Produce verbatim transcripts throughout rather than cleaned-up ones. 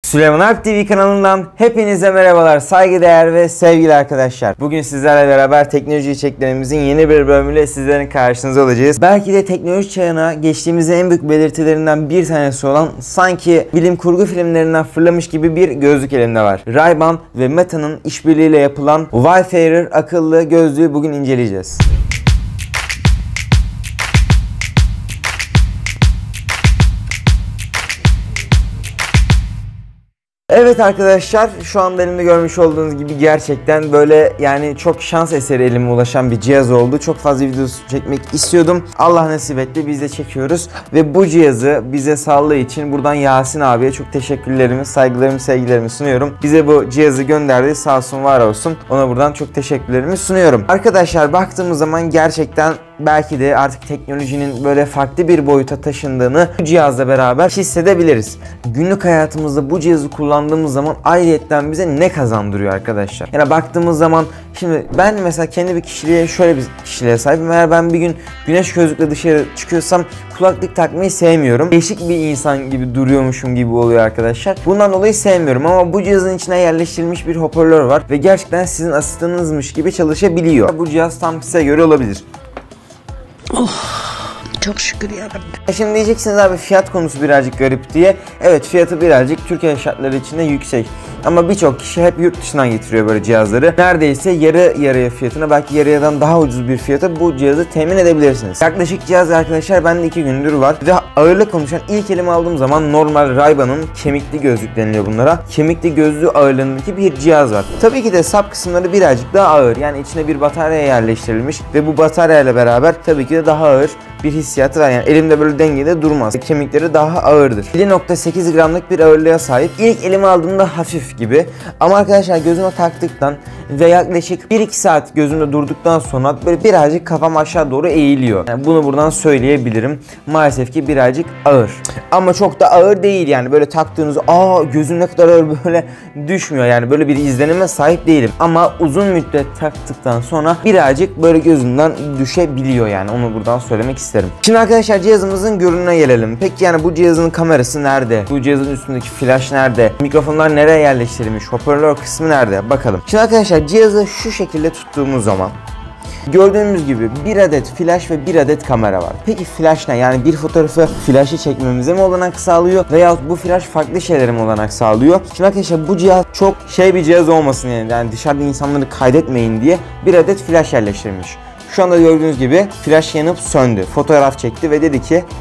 Süleyman Alp T V kanalından hepinize merhabalar, saygıdeğer ve sevgili arkadaşlar. Bugün sizlerle beraber teknoloji içeriklerimizin yeni bir bölümüyle sizlerin karşınızda olacağız. Belki de teknoloji çağına geçtiğimizin en büyük belirtilerinden bir tanesi olan sanki bilim kurgu filmlerinden fırlamış gibi bir gözlük elimde var. Ray-Ban ve Meta'nın işbirliğiyle yapılan Wayfarer akıllı gözlüğü bugün inceleyeceğiz. Evet arkadaşlar, şu anda elimde görmüş olduğunuz gibi gerçekten böyle yani çok şans eseri elime ulaşan bir cihaz oldu. Çok fazla video çekmek istiyordum. Allah nasip etti, biz de çekiyoruz. Ve bu cihazı bize sağladığı için buradan Yasin abiye çok teşekkürlerimi, saygılarımı, sevgilerimi sunuyorum. Bize bu cihazı gönderdi, sağ olsun var olsun. Ona buradan çok teşekkürlerimi sunuyorum. Arkadaşlar baktığımız zaman gerçekten belki de artık teknolojinin böyle farklı bir boyuta taşındığını bu cihazla beraber hissedebiliriz. Günlük hayatımızda bu cihazı kullandığımız zaman ayrıyetten bize ne kazandırıyor arkadaşlar? Yani baktığımız zaman şimdi ben mesela kendi bir kişiliğe şöyle bir kişiliğe sahibim. Eğer ben bir gün güneş gözlükle dışarı çıkıyorsam kulaklık takmayı sevmiyorum. Değişik bir insan gibi duruyormuşum gibi oluyor arkadaşlar. Bundan dolayı sevmiyorum ama bu cihazın içine yerleştirilmiş bir hoparlör var ve gerçekten sizin asistanınızmış gibi çalışabiliyor. Bu cihaz tam size göre olabilir. Oh, çok şükür ya Rabbi. Şimdi diyeceksiniz abi fiyat konusu birazcık garip diye. Evet, fiyatı birazcık Türkiye şartları içinde yüksek. Ama birçok kişi hep yurt dışından getiriyor böyle cihazları. Neredeyse yarı yarıya fiyatına, belki yarıyadan daha ucuz bir fiyata bu cihazı temin edebilirsiniz. Yaklaşık cihaz arkadaşlar bende iki gündür var. Ve ağırlık konuşan ilk elime aldığım zaman normal Ray-Ban'ın kemikli gözlük deniliyor bunlara. Kemikli gözlüğü ağırlığındaki bir cihaz var. Tabii ki de sap kısımları birazcık daha ağır. Yani içine bir batarya yerleştirilmiş ve bu bataryayla beraber tabii ki de daha ağır bir hissiyatı var. Yani elimde böyle dengede durmaz. Kemikleri daha ağırdır. yedi nokta sekiz gramlık bir ağırlığa sahip. İlk elime aldığımda hafif gibi. Ama arkadaşlar gözüme taktıktan ve yaklaşık bir iki saat gözümde durduktan sonra böyle birazcık kafam aşağı doğru eğiliyor. Yani bunu buradan söyleyebilirim. Maalesef ki birazcık ağır. Ama çok da ağır değil yani. Böyle taktığınız aa gözüm ne kadar ağır böyle düşmüyor. Yani böyle bir izlenime sahip değilim. Ama uzun müddet taktıktan sonra birazcık böyle gözümden düşebiliyor yani. Onu buradan söylemek isterim. Şimdi arkadaşlar cihazımızın görünümüne gelelim. Peki yani bu cihazın kamerası nerede? Bu cihazın üstündeki flash nerede? Mikrofonlar nereye yerleştirilmiş? Hoparlör kısmı nerede? Bakalım. Şimdi arkadaşlar cihazı şu şekilde tuttuğumuz zaman gördüğümüz gibi bir adet flash ve bir adet kamera var. Peki flash ne? Yani bir fotoğrafı flash'ı çekmemize mi olanak sağlıyor veyahut bu flash farklı şeylere mi olanak sağlıyor? Şimdi arkadaşlar bu cihaz çok şey bir cihaz olmasın yani, yani dışarıda insanları kaydetmeyin diye bir adet flash yerleştirilmiş. Şu anda gördüğünüz gibi flash yanıp söndü. Fotoğraf çekti ve dedi ki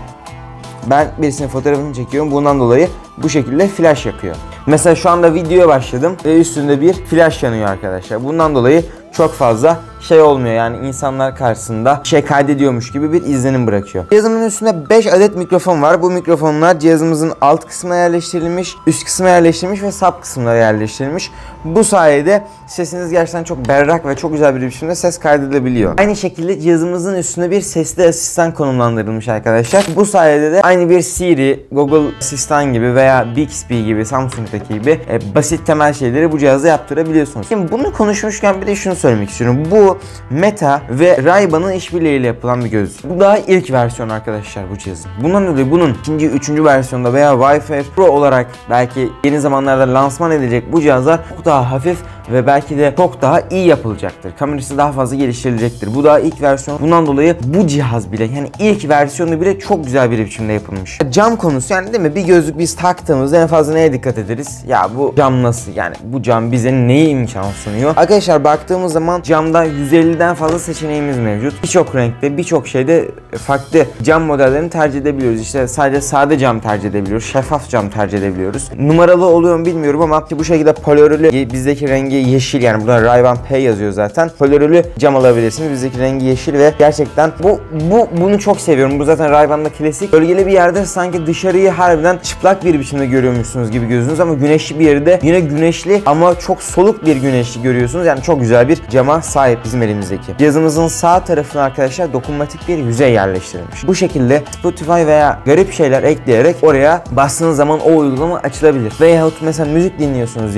ben birisinin fotoğrafını çekiyorum. Bundan dolayı bu şekilde flash yakıyor. Mesela şu anda videoya başladım ve üstünde bir flash yanıyor arkadaşlar. Bundan dolayı çok fazla şey olmuyor yani insanlar karşısında şey kaydediyormuş gibi bir izlenim bırakıyor. Cihazımın üstünde beş adet mikrofon var. Bu mikrofonlar cihazımızın alt kısmına yerleştirilmiş, üst kısmına yerleştirilmiş ve sap kısmına yerleştirilmiş. Bu sayede sesiniz gerçekten çok berrak ve çok güzel bir biçimde ses kaydedebiliyor. Aynı şekilde cihazımızın üstüne bir sesli asistan konumlandırılmış arkadaşlar. Bu sayede de aynı bir Siri, Google Asistan gibi veya Bixby gibi, Samsung'daki gibi e, basit temel şeyleri bu cihazda yaptırabiliyorsunuz. Şimdi bunu konuşmuşken bir de şunu söylemek istiyorum. Bu Meta ve Ray-Ban'ın işbirliğiyle yapılan bir gözlük. Bu daha ilk versiyon arkadaşlar bu cihazın. Bundan dolayı bunun ikinci, üçüncü versiyonda veya Wayfarer Pro olarak belki yeni zamanlarda lansman edilecek bu cihazlar çok daha hafif ve belki de çok daha iyi yapılacaktır. Kamerası daha fazla geliştirilecektir. Bu daha ilk versiyon. Bundan dolayı bu cihaz bile yani ilk versiyonu bile çok güzel bir biçimde yapılmış. Cam konusu yani değil mi? Bir gözlük biz taktığımızda en fazla neye dikkat ederiz? Ya bu cam nasıl? Yani bu cam bize neyi imkan sunuyor? Arkadaşlar baktığımız zaman camda yüz elliden fazla seçeneğimiz mevcut. Birçok renkte, birçok şeyde farklı cam modellerini tercih edebiliyoruz. İşte sadece sade cam tercih edebiliyoruz. Şeffaf cam tercih edebiliyoruz. Numaralı oluyor mu bilmiyorum ama bu şekilde polörlü, bizdeki rengi yeşil, yani burada Ray-Ban P yazıyor zaten. Polörlü cam alabilirsiniz. Bizdeki rengi yeşil ve gerçekten bu bu bunu çok seviyorum. Bu zaten Ray-Ban'da klasik. Bölgeli bir yerde sanki dışarıyı harbiden çıplak bir biçimde görüyormuşsunuz gibi gözünüz ama güneşli bir yerde yine güneşli ama çok soluk bir güneşli görüyorsunuz. Yani çok güzel bir cama sahip bizim elimizdeki. Cihazımızın sağ tarafına arkadaşlar dokunmatik bir yüzey yerleştirilmiş. Bu şekilde Spotify veya garip şeyler ekleyerek oraya bastığınız zaman o uygulama açılabilir. Veyahut mesela müzik dinliyorsunuz diyelim.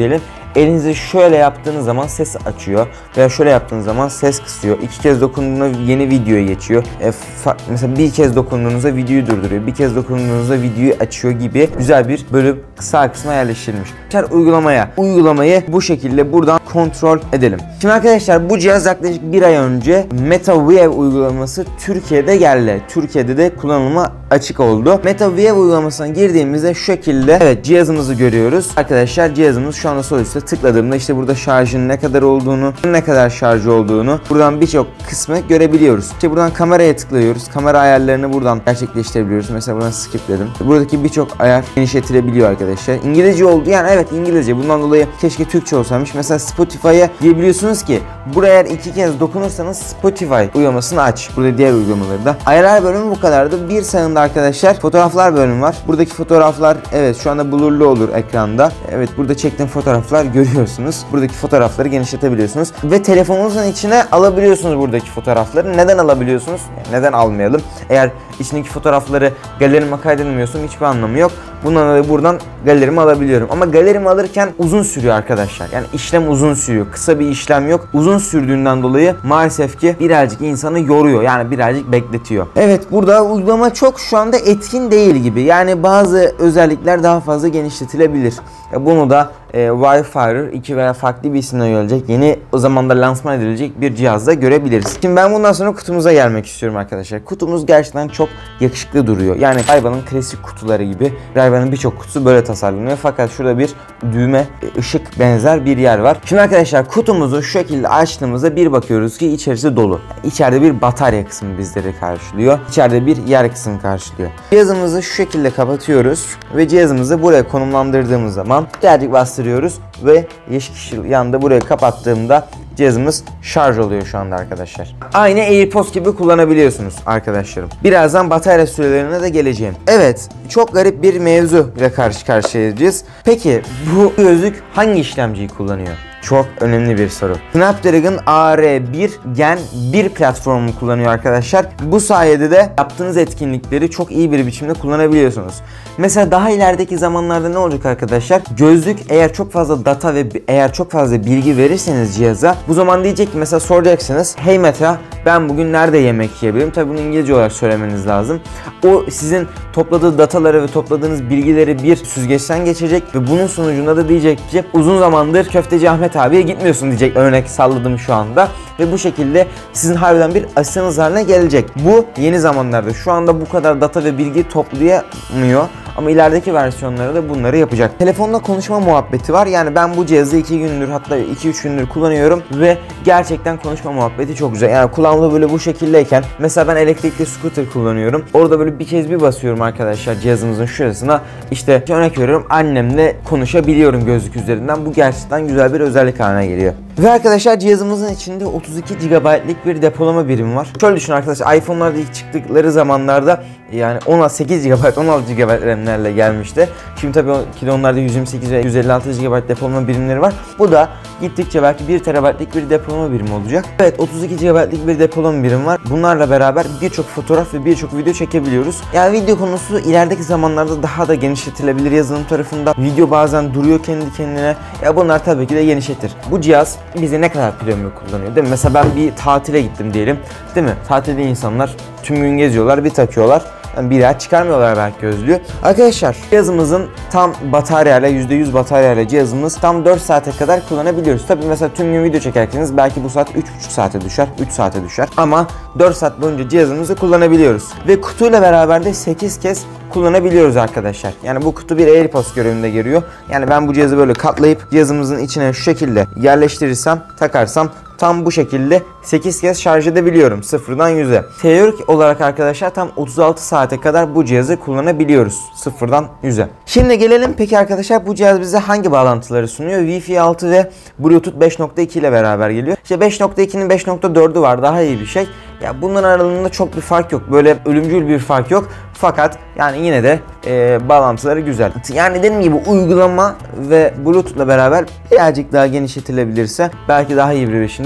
elinizi şöyle yaptığınız zaman ses açıyor veya şöyle yaptığınız zaman ses kısıyor. İki kez dokunduğunda yeni videoya geçiyor. E, mesela bir kez dokunduğunuzda videoyu durduruyor. Bir kez dokunduğunuzda videoyu açıyor gibi güzel bir bölüm sağ kısma yerleştirilmiş. Uygulamaya. Uygulamayı bu şekilde buradan kontrol edelim. Şimdi arkadaşlar bu cihaz yaklaşık bir ay önce MetaView uygulaması Türkiye'de geldi. Türkiye'de de kullanıma açık oldu. MetaView uygulamasına girdiğimizde şu şekilde evet cihazımızı görüyoruz. Arkadaşlar cihazımız şu anda sol üstte tıkladığımda işte burada şarjın ne kadar olduğunu, ne kadar şarjı olduğunu buradan birçok kısmı görebiliyoruz. İşte buradan kameraya tıklıyoruz. Kamera ayarlarını buradan gerçekleştirebiliyoruz. Mesela buradan skip dedim. Buradaki birçok ayar genişletilebiliyor arkadaşlar. İngilizce oldu yani evet İngilizce. Bundan dolayı keşke Türkçe olsaymış. Mesela Spotify'a diyebiliyorsunuz ki buraya eğer iki kez dokunursanız Spotify uygulamasını aç. Burada diğer uygulamaları da. Ayarlar bölümü bu kadardı. Bir sağında arkadaşlar fotoğraflar bölümü var. Buradaki fotoğraflar evet şu anda blurlu olur ekranda. Evet burada çektiğim fotoğraflar görüyorsunuz. Buradaki fotoğrafları genişletebiliyorsunuz. Ve telefonunuzun içine alabiliyorsunuz buradaki fotoğrafları. Neden alabiliyorsunuz? Yani neden almayalım? Eğer içindeki fotoğrafları galerime kaydedemiyorsam hiçbir anlamı yok. Bundan dolayı buradan galerimi alabiliyorum. Ama galerimi alırken uzun sürüyor arkadaşlar. Yani işlem uzun sürüyor. Kısa bir işlem yok. Uzun sürdüğünden dolayı maalesef ki birazcık insanı yoruyor. Yani birazcık bekletiyor. Evet burada uygulama çok şu anda etkin değil gibi. Yani bazı özellikler daha fazla genişletilebilir. Bunu da e, Wi-Fi iki veya farklı bir isimle gelecek yeni o zamanda lansman edilecek bir cihazda görebiliriz. Şimdi ben bundan sonra kutumuza gelmek istiyorum arkadaşlar. Kutumuz gerçekten çok yakışıklı duruyor. Yani Ray-Ban'ın klasik kutuları gibi. Ray-Ban'ın birçok kutusu böyle tasarlanıyor. Fakat şurada bir düğme, ışık benzer bir yer var. Şimdi arkadaşlar kutumuzu şu şekilde açtığımızda bir bakıyoruz ki içerisi dolu. İçeride bir batarya kısmı bizleri karşılıyor. İçeride bir yer kısmı karşılıyor. Cihazımızı şu şekilde kapatıyoruz ve cihazımızı buraya konumlandırdığımız zaman birazcık bastırıyoruz ve yeşil ışık yanında buraya kapattığımda cihazımız şarj oluyor şu anda arkadaşlar. Aynı AirPods gibi kullanabiliyorsunuz arkadaşlarım. Birazdan batarya sürelerine de geleceğim. Evet, çok garip bir mevzu ile karşı karşıyayız. Peki bu gözlük hangi işlemciyi kullanıyor? Çok önemli bir soru. Snapdragon A R bir Gen bir platformu kullanıyor arkadaşlar. Bu sayede de yaptığınız etkinlikleri çok iyi bir biçimde kullanabiliyorsunuz. Mesela daha ilerideki zamanlarda ne olacak arkadaşlar? Gözlük eğer çok fazla data ve eğer çok fazla bilgi verirseniz cihaza, bu zaman diyecek ki mesela soracaksınız. Hey Meta, ben bugün nerede yemek yiyebilirim? Tabi bunu İngilizce olarak söylemeniz lazım. O sizin topladığı dataları ve topladığınız bilgileri bir süzgeçten geçecek ve bunun sonucunda da diyecek ki uzun zamandır Köfteci Ahmet abiye gitmiyorsun diyecek, örnek salladım şu anda. Ve bu şekilde sizin harbiden bir asistanınız haline gelecek. Bu yeni zamanlarda şu anda bu kadar data ve bilgi toplayamıyor. Ama ilerideki versiyonları da bunları yapacak. Telefonla konuşma muhabbeti var. Yani ben bu cihazı iki gündür hatta iki üç gündür kullanıyorum ve gerçekten konuşma muhabbeti çok güzel. Yani kulağımda böyle bu şekildeyken mesela ben elektrikli scooter kullanıyorum. Orada böyle bir kez bir basıyorum arkadaşlar cihazımızın şurasına. İşte örnek veriyorum, annemle konuşabiliyorum gözlük üzerinden. Bu gerçekten güzel bir özellik haline geliyor. Ve arkadaşlar cihazımızın içinde otuz iki gigabaytlık bir depolama birimi var. Şöyle düşünün arkadaşlar, iPhone'larda ilk çıktıkları zamanlarda yani on sekiz gigabayt, on altı gigabayt RAM'lerle gelmişti. Şimdi tabii ki onlarda yüz yirmi sekiz ve yüz elli altı gigabayt depolama birimleri var. Bu da gittikçe belki bir terabaytlık bir depolama birimi olacak. Evet, otuz iki gigabaytlık bir depolama birimi var. Bunlarla beraber birçok fotoğraf ve birçok video çekebiliyoruz. Yani video konusu ilerideki zamanlarda daha da genişletilebilir yazılım tarafından. Video bazen duruyor kendi kendine. Ya bunlar tabii ki de genişletir. Bu cihaz bize ne kadar premium kullanıyor değil mi? Mesela ben bir tatile gittim diyelim. Değil mi? Tatilde insanlar tüm gün geziyorlar, bir takıyorlar. Yani bir daha çıkarmıyorlar belki gözlüğü. Arkadaşlar cihazımızın tam bataryayla yüzde yüz bataryayla cihazımız tam dört saate kadar kullanabiliyoruz. Tabii mesela tüm gün video çekerseniz belki bu saat üç buçuk saate düşer, üç saate düşer. Ama dört saat boyunca cihazımızı kullanabiliyoruz. Ve kutuyla beraber de sekiz kez kullanabiliyoruz arkadaşlar. Yani bu kutu bir AirPods görevinde geliyor. Yani ben bu cihazı böyle katlayıp cihazımızın içine şu şekilde yerleştirirsem, takarsam tam bu şekilde sekiz kez şarj edebiliyorum sıfırdan yüze. Teorik olarak arkadaşlar tam otuz altı saate kadar bu cihazı kullanabiliyoruz sıfırdan yüze. Şimdi gelelim peki arkadaşlar, bu cihaz bize hangi bağlantıları sunuyor? Wi-Fi altı ve Bluetooth beş nokta iki ile beraber geliyor. İşte beş nokta ikinin beş nokta dördü var, daha iyi bir şey. Ya bunların aralığında çok bir fark yok. Böyle ölümcül bir fark yok. Fakat yani yine de e, bağlantıları güzel. Yani dediğim gibi uygulama ve Bluetooth ile beraber birazcık daha genişletilebilirse belki daha iyi bir biçimde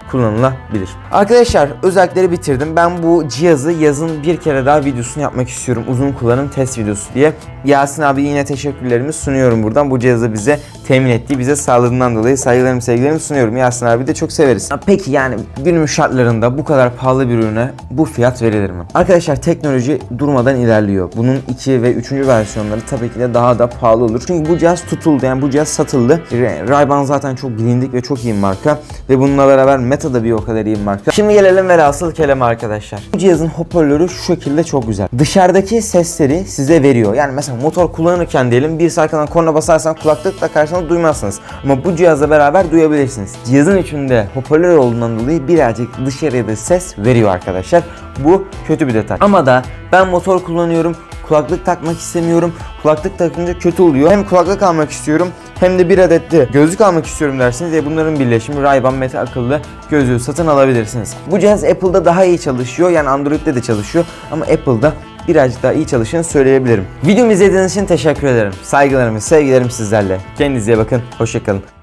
kullanılabilir. Arkadaşlar özellikleri bitirdim. Ben bu cihazı yazın bir kere daha videosunu yapmak istiyorum. Uzun kullanım test videosu diye. Yasin abi yine teşekkürlerimi sunuyorum buradan. Bu cihazı bize temin ettiği, bize sağladığından dolayı saygılarımı, sevgilerimi sunuyorum. Yasin abi de çok severiz. Peki yani günümüz şartlarında bu kadar pahalı bir ürüne bu fiyat verilir mi? Arkadaşlar teknoloji durmadan ilerliyor. Bunun iki ve üçüncü versiyonları tabii ki de daha da pahalı olur. Çünkü bu cihaz tutuldu, yani bu cihaz satıldı. Ray-Ban zaten çok bilindik ve çok iyi bir marka. Ve bununla beraber Meta da bir o kadar iyi bir marka. Şimdi gelelim velhasıl kelime arkadaşlar. Bu cihazın hoparlörü şu şekilde çok güzel. Dışarıdaki sesleri size veriyor. Yani mesela motor kullanırken diyelim bir arkadan korna basarsan kulaklık takarsanız duymazsınız. Ama bu cihazla beraber duyabilirsiniz. Cihazın içinde hoparlör olduğundan dolayı birazcık dışarıya da ses veriyor arkadaşlar. Bu kötü bir detay. Ama da ben motor kullanıyorum, kulaklık takmak istemiyorum. Kulaklık takınca kötü oluyor. Hem kulaklık almak istiyorum hem de bir adet de gözlük almak istiyorum dersiniz ve bunların birleşimi Ray-Ban Meta akıllı gözlüğü satın alabilirsiniz. Bu cihaz Apple'da daha iyi çalışıyor, yani Android'de de çalışıyor ama Apple'da birazcık daha iyi çalıştığını söyleyebilirim. Videomu izlediğiniz için teşekkür ederim. Saygılarım ve sevgilerim sizlerle. Kendinize iyi bakın. Hoşça kalın.